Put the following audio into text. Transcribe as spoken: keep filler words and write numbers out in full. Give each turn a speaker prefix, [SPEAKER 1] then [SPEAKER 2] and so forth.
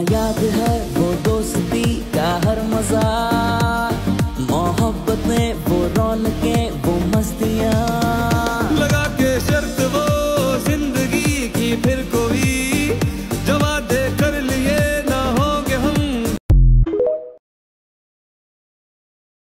[SPEAKER 1] याद है वो दोस्ती का हर मजा, मोहब्बत में वो